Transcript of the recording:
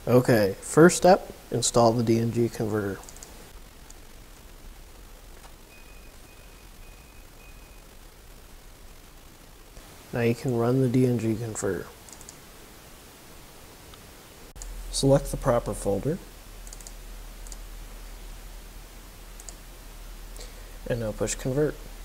Okay, first step, install the DNG converter. Now you can run the DNG converter. Select the proper folder, and now push convert.